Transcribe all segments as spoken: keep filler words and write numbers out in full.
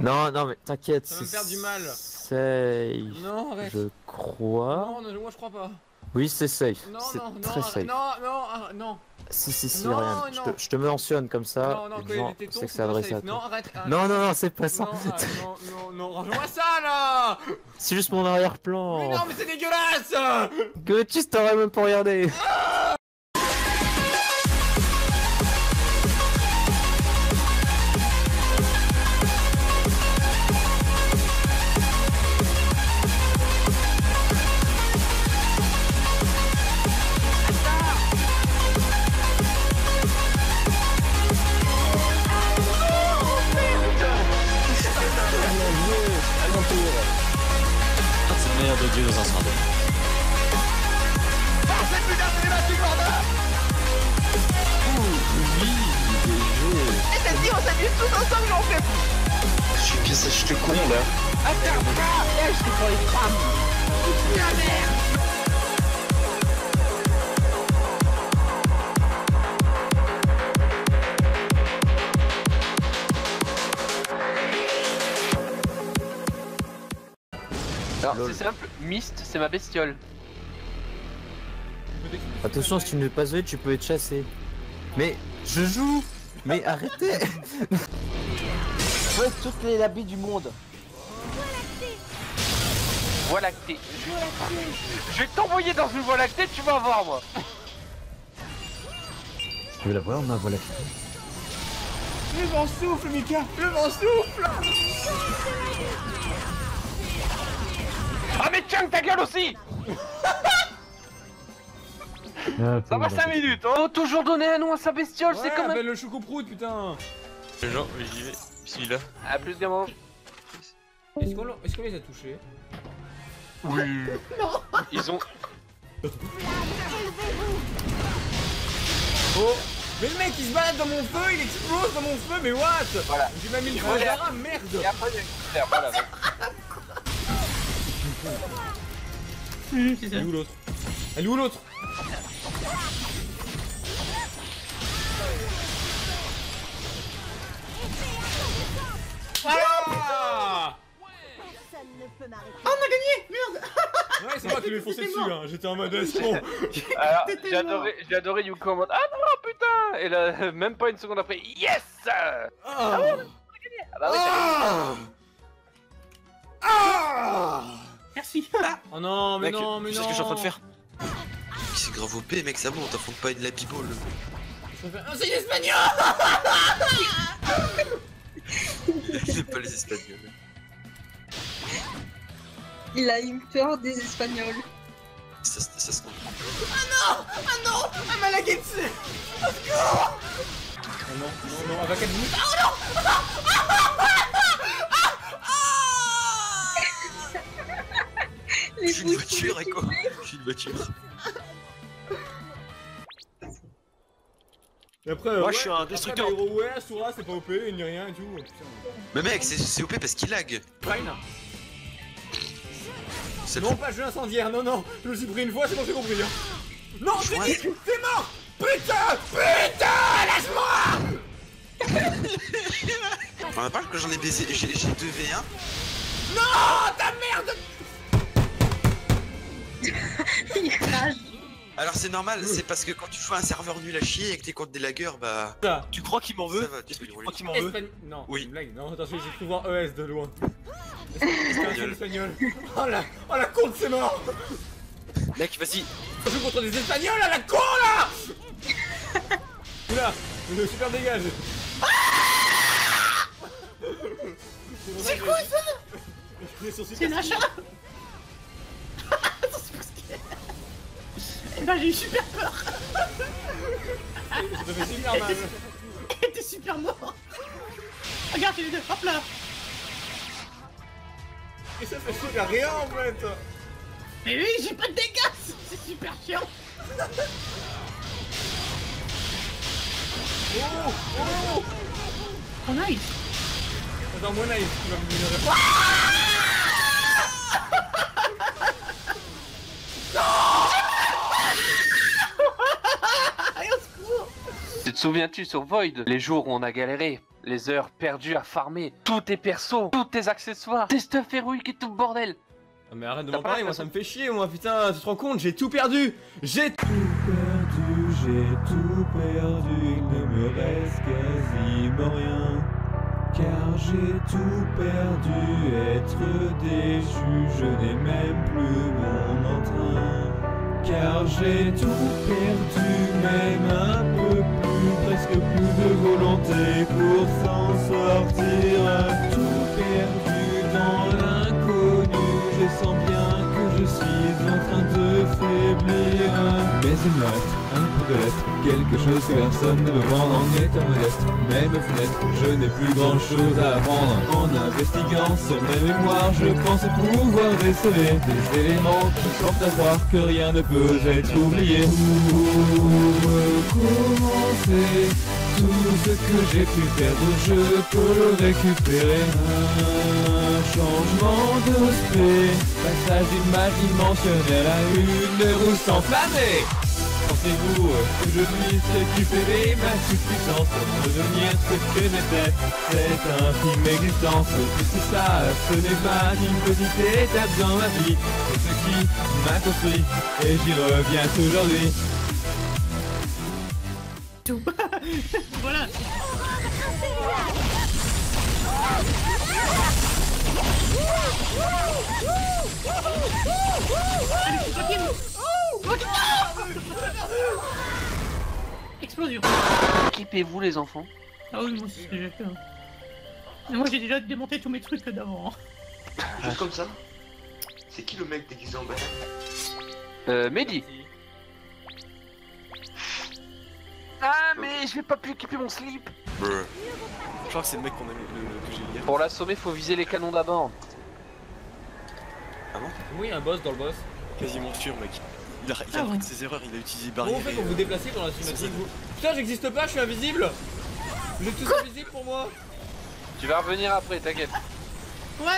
Non, non, mais t'inquiète. Ça va me faire du mal. Safe. Non, arrête. Je crois. Non, non, moi je crois pas. Oui, c'est safe. Non, C'est non, très non, safe. non, non, ah, non. Si, si, si, Non, rien. Je non. te, je te mentionne comme ça. Non, non, et quand les il y a gens, des tétons, c'est que c'est c'est pas adressé à safe. toi. Non, arrête, arrête. Non, non, non, c'est pas ça. Non, ah, non, non, non, range-moi ça là. C'est juste mon arrière-plan. Mais non, mais c'est dégueulasse. Que tu t'aurais même pas regardé. C'est le meilleur de Dieu dans un sardin. Ah, cette putain de thématique, bordel. Oui, des jeux. Et t'as dit on s'amuse tous ensemble, j'en fais plus. Je suis bien ça, je te con là. Attends, pas. Eh, je t'ai pour les femmes. La merde. Alors c'est simple, Myst c'est ma bestiole. Attention, si tu ne veux pas jouer, tu peux être chassé. Mais je joue. Mais arrêtez. Ouais, toutes les habits du monde. Voie lactée. Je vais t'envoyer dans une voie lactée, tu vas voir moi. Tu veux la voir, ma voilà. Le vent souffle, Mika. Le vent souffle. Ah mais tiens ta gueule aussi. Ça va cinq minutes hein. Faut toujours donner un nom à sa bestiole, c'est quand même... Ouais, le choucouproute, putain. Genre, j'y vais. Celui-là. A plus gamin. Est-ce qu'on est qu'on les a touchés? Oui. Ils ont... Oh. Mais le mec il se balade dans mon feu, il explose dans mon feu, mais what? Voilà. J'ai même mis le Il feu volait. Zara, merde. Et après il y a une fleur, voilà. Elle est où l'autre? Elle est où l'autre? Voilà. Personne ne peut m'arrêter. Oh, on a gagné. Merde. Ouais, c'est moi qui lui ai foncé dessus, hein. J'étais en mode c'est bon. Alors, j'ai adoré, j'ai adoré Yuko en mode ah non putain. Et là, même pas une seconde après, yes. Ah, Ah ouais, on a gagné. Ah bah oui, ah. Ah. Merci. Oh non, mais Mec, non, mais tu non. sais ce que je suis en train de faire? C'est grave O P, mec, ça va, on t'affronte pas une Lappy Ball. Ah, c'est l'espagnol. C'est pas les Espagnols. Il a eu peur des Espagnols. Ça, ça, ça se comprend. Ah non, ah m'a lagué dessus. Let's go. Oh non, non, non, avec quatre minutes. Oh non. Les Je suis une voiture, Echo. Je suis une voiture. Et après, Moi, ouais, je suis un après, destructeur. bah, héros, ouais, Sora, c'est pas O P, ni rien et tout. Putain. Mais mec, c'est O P parce qu'il lag. Prime. C'est Non, pas jeu incendiaire, non, non. Je me suis pris une fois, c'est bon, j'ai compris. Hein. Non, c'est Ouais. dit, c'est mort. Putain, putain, lâche-moi. On a pas que j'en ai baisé, j'ai deux V un. Non, ta merde. Il rage. Alors c'est normal, c'est parce que quand tu joues à un serveur nul à chier et que t'es contre des laggers, bah... Ça. Tu crois qu'il m'en veut? Ça va, tu Est-ce que peux tu rouler. crois qu'il m'en veut? Espagne... Non, Oui. c'est une blague. Non, attention, j'ai cru voir E S de loin. Espagnol. Espagnol. Oh la, oh la con, c'est mort. Mec, vas-y. On joue contre des Espagnols à la con là. Oula, le super dégage. C'est quoi ça? C'est un achat. Eh ben j'ai eu super peur. Ça te fait super mal. Et t'es super mort. Regarde les deux, hop là. Et ça fait super rien en fait. Mais oui, j'ai pas de dégâts. C'est super chiant. Oh, oh. Oh nice. Attends, moi naïf, tu vas me dire. Souviens-tu sur Void, les jours où on a galéré, les heures perdues à farmer, tous tes persos, tous tes accessoires, tes stuff héroïques et tout le bordel. Ah mais arrête de T'as m'en pas parler, moi ça me fait chier moi, putain, tu te rends compte, j'ai tout perdu. J'ai tout perdu, j'ai tout perdu, il ne me reste quasiment rien. Car j'ai tout perdu, être déchu, je n'ai même plus mon entrain. Car j'ai tout perdu, même un peu plus, presque plus de volonté pour s'en sortir. Tout perdu dans l'inconnu, je sens bien que je suis en train de faiblir. Mais il me reste un peu de l'est, quelque chose que personne ne me vend en étant modeste. Même fenêtre, je n'ai plus grand chose à apprendre. En investiguant sur mes mémoires, je pense pouvoir déceler des éléments qui portent à croire que rien ne peut être oublié. Pour recommencer, tout ce que j'ai pu perdre, je peux le récupérer. Un changement d'aspect, passage d'image dimensionnelle à une roue s'enflammer. Pensez-vous que je puisse récupérer ma suffisance pour redevenir ce que j'étais? C'est infime existence, que c'est ça, ce n'est pas une petite étape dans ma vie. C'est ce qui m'a construit et j'y reviens aujourd'hui. Tout. Voilà. Allez, rapide. Explosion. Équipez-vous les enfants. Ah oui, moi c'est ce que j'ai fait. Hein. Mais moi j'ai déjà démonté tous mes trucs d'avant. Hein. Juste comme ça. C'est qui le mec déguisé en bataille? Euh, Mehdi. Ah mais je vais pas pu équiper mon slip. Brr. Je crois que c'est le mec qu'on a mis, le, le- que j'ai hier. Pour l'assommer, faut viser les canons d'abord. Ah bon? Oui, il y a un boss dans le boss. Quasiment sûr, mec. Il a, il a Ah appris ouais. de ses erreurs, il a utilisé Comment barrière. vous faites pour vous déplacer dans la cinématique vous... Putain, j'existe pas, je suis invisible. Vous êtes tous invisibles pour moi. Tu vas revenir après, t'inquiète. What?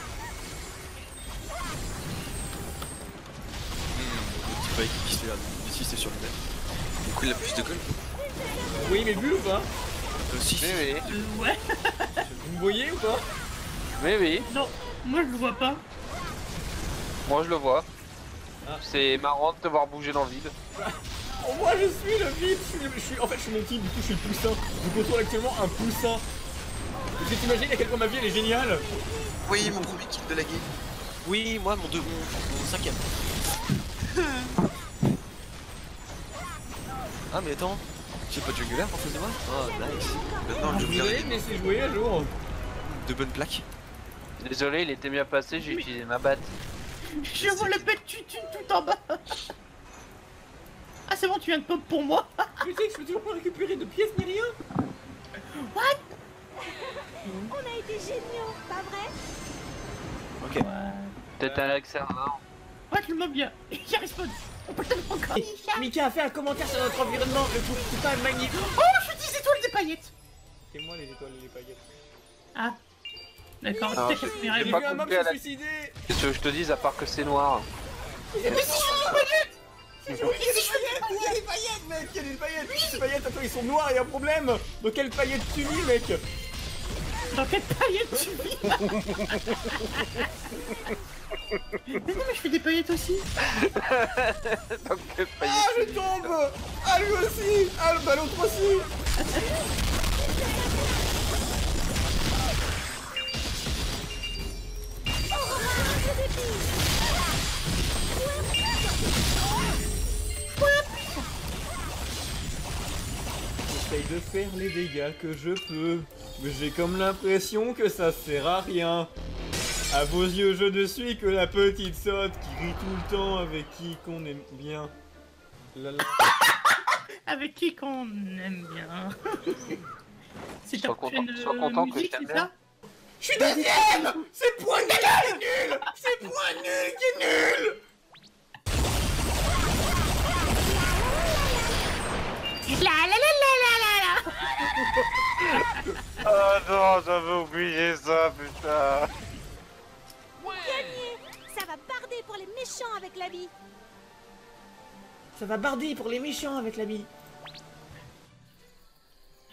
Le petit bike qui se fait insister sur lui-même. Du coup, il a plus de gueule. Vous voyez mes bulles ou pas? Euh, si, Oui, oui. Euh, ouais. Vous me voyez ou pas? Oui, oui. Non, moi je le vois pas. Moi je le vois. Ah. C'est marrant de te voir bouger dans le vide. Oh, moi je suis le vide, je suis, je suis- en fait je suis mon type, du coup je suis le poussin. Je contrôle actuellement un poussin. Est-ce que t'imagines à quel point ma vie elle est géniale? Oui, mon premier kill de la game. Oui, moi, mon, deux, mon, mon cinquième. Ah, mais attends, j'ai pas de jungler en face de moi? Oh, nice. Maintenant, le Vous jungler allez me laisser jouer un jour? De bonnes plaques. Désolé, il était bien passé, j'ai utilisé ma batte. Je vois le pet tu tout en bas. Ah c'est bon, tu viens de pop pour moi. Tu sais que je peux toujours pas récupérer de pièces ni rien. What? On a été géniaux, pas vrai? Ok. Peut-être un accès avant. Ouais, le mob bien. Il y a respawn. On peut le faire encore. Mika a fait un commentaire sur notre environnement, le putain est magnifique. Oh, je suis dix étoiles des paillettes. C'est moi les étoiles et les paillettes. Ah. D'accord, Non, peut-être je- que c'est mes j'ai J'ai rêves. vu pas un mob coupé à se la- suicider. Qu'est-ce que je te dis à part que c'est noir? Mais si je suis des paillettes. Il y a des paillettes, il y a des paillettes mec, il y a des paillettes. Ces paillettes, attends, ils sont noirs, il y a un problème. Dans quelles paillettes tu vis mec? Dans quelle paillette tu vis? Mais non, mais je fais des paillettes aussi. Donc, quel Ah paillet. je tombe. Ah lui aussi. Ah bah l'autre aussi. J'essaye de faire les dégâts que je peux, mais j'ai comme l'impression que ça sert à rien. À vos yeux, je ne suis que la petite sotte qui rit tout le temps avec qui qu'on aime bien. La la. Avec qui qu'on aime bien. C'est ta Sois content- prochaine sois content que musique, je t'aime c'est bien. ça? Je suis deuxième. C'est point nul qui est nul. C'est point nul qui est nul. La la la la la la la. Oh non, j'avais oublié ça, putain. Gagné! Ça va barder pour les méchants avec la vie. Ça va barder pour les méchants avec la bille.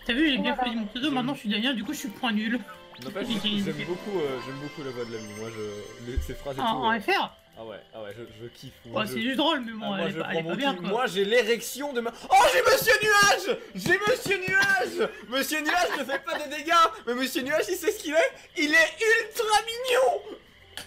T'as vu, j'ai bien choisi mon pseudo, maintenant je suis derrière, du coup je suis point nul. N'empêche, j'aime beaucoup, euh, j'aime beaucoup la voix de l'ami. Moi, je, les, ces phrases et En, tout. en euh, F R. Ah ouais, ah ouais, je, je kiffe. Ouais, Moi, c'est je- juste drôle, mais bon, Ah, moi, elle, je est pas, elle prends est pas mon bien kiff. quoi. Moi, j'ai l'érection de ma. Oh, j'ai Monsieur Nuage. J'ai Monsieur Nuage. Monsieur Nuage ne fait pas de dégâts, mais Monsieur Nuage, il sait ce qu'il est. Il est ultra mignon.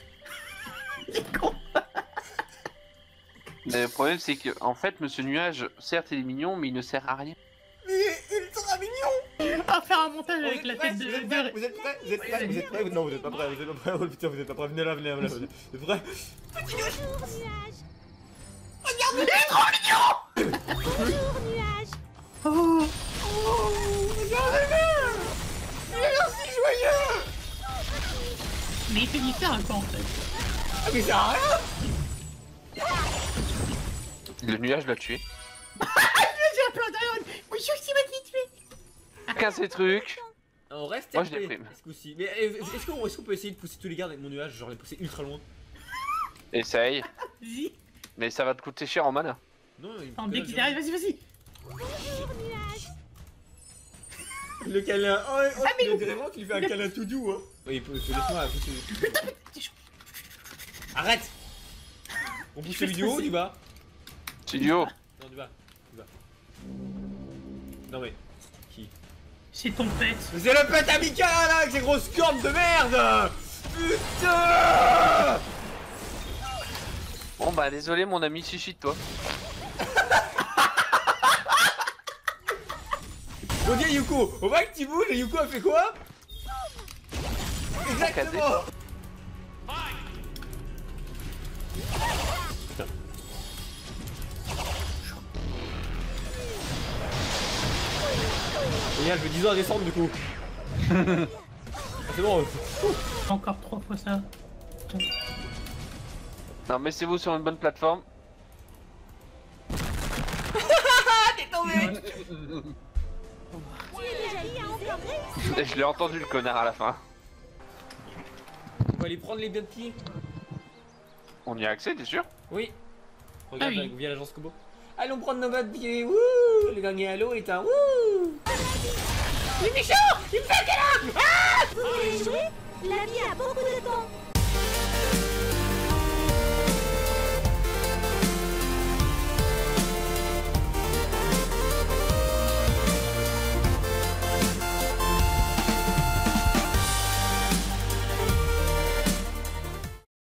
Mais le problème, c'est que, en fait, Monsieur Nuage, certes, il est mignon, mais il ne sert à rien. Il est ultra mignon. On va faire un montage Vous avec êtes la prêts tête de... Vous êtes de- prêts Vous êtes prêts Vous êtes prêts Vous êtes prêts Non, vous êtes pas prêts. Vous êtes pas prêts. Oh putain, vous êtes pas prêts. Venez là, venez là, venez là. Vous êtes prêts Bonjour, nuage. Regarde, il est trop mignon. Bonjour, nuage. Oh, Oh, regardez-le. Il est aussi joyeux. mais il fait différent quoi en fait. Ah, mais ça a rien. Le nuage l'a tué. J'ai un plan derrière. Oui, je suis ma petite fille. Qu'un ces trucs. On reste Moi, je R P, déprime. ce coup-ci. Mais euh, est-ce qu'on est qu'on peut essayer de pousser tous les gardes avec mon nuage, genre les pousser ultra loin? Essaye. Vas-y. Mais ça va te coûter cher en mana. Non, il Attends, dès qu'il arrive, vas-y, vas-y. Bonjour, nuage. Le câlin. Oh, oh Ah, mais il dirait vraiment qu'il lui fait un câlin tout doux, hein. Oui, il peut- laisse-moi pousser. Arrête. On pousse celui du haut ou du bas? Studio. Non, du bas. Du bas. Non, mais. Qui? C'est ton pet. Mais c'est le pet amical là, avec ses grosses cornes de merde. Putain. Bon bah désolé mon ami, chichi de toi. On dit à Yuko, on voit que tu bouges et Yuko a fait quoi? Exactement. Putain. Génial, je vais dix ans à descendre du coup. C'est bon. Encore trois fois ça. Non mettez-vous sur une bonne plateforme. T'es tombé. Tu es déjà dit à encore réussi. Et je l'ai entendu le connard à la fin. On va aller prendre les biens de pied. On y a accès, t'es sûr? Oui. Regarde Ah oui. avec- via l'agence Kobo. Allons prendre nos bains de pied. Wouh. Le gagné à l'eau est un wouh. Vous voulez jouer? La vie a beaucoup de temps.